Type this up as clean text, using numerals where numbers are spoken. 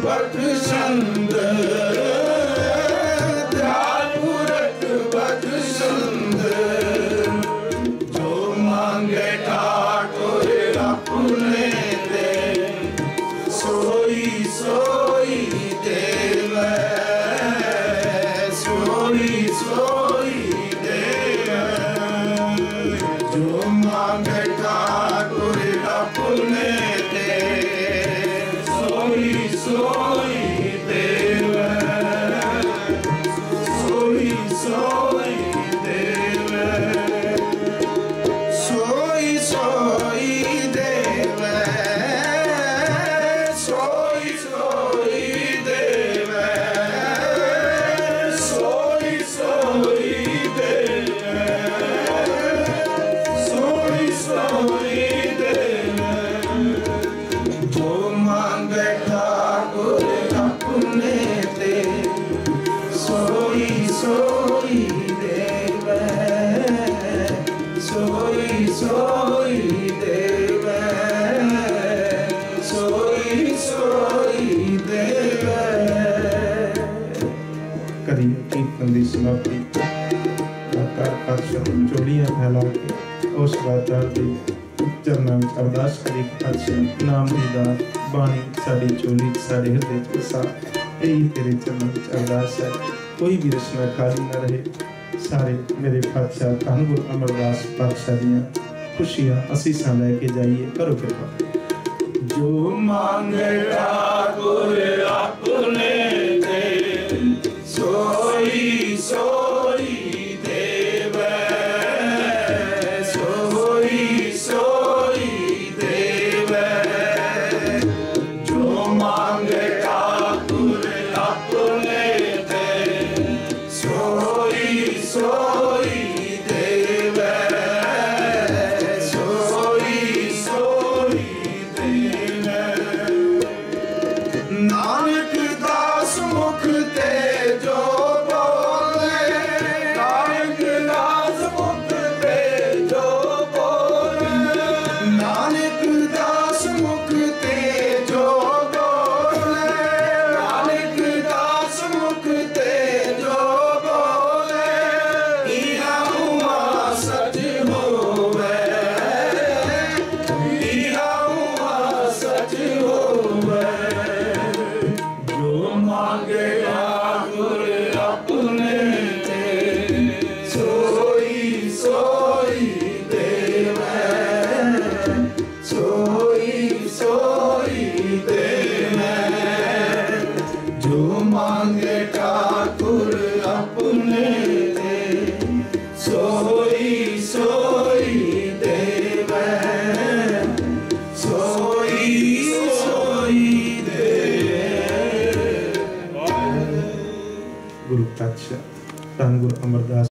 बख्शंद दयाल मूरत बख्शंद जो मांगे ठाकुर अपने दे सोई सोई देवे सोई सोई देवे जो मांगे ठाकुर अपने दे सोई सोई देवे सोई सोई देवे सोई सोई देवे सोई सोई देवे सोई सोई देवे सोई सोई देवे जो मांगे ठाकुर अपने दे सोई सोई देवे सोई सोई देवे सोई सोई देवे। करिए कीर्तन की समाप्ति। दातार पातशाह जोड़ियां फैला के उस दातार दी चरणों में अरदास करी पातशाह नाम दी दात बाणी साड़ी चोली साड़े हृदय च बसा। यही तेरे चरणों में अरदास है, कोई भी रचना खाली न रहे। सारे मेरे पातशाह धन गुरु अमरदास पातशाह दियां खुशियां असीसां लेके जाइए, करो कृपा। जो मांगे ठाकुर अपने दे सोई सोई देवे सोई सोई देवे जो मांगे ठाकुर अपने दे सोई सोई देवे सोई सोई देवे। नानक दास मुख ते जो बोले नानक दास मुख ते जो बोले नानक दास मुख ते जो बोले नानक दास मुख ते जो बोले इहा हुआ सच होवे इहा हुआ सच होवे जो मांगे ठाकुर अपने दे सोई सोई देवे सोई सोई देवे जो मांगे ठाकुर अपने दे सोई सोई देवे सोई सोई देवे। गुरु पातशाह धन गुरु अमरदास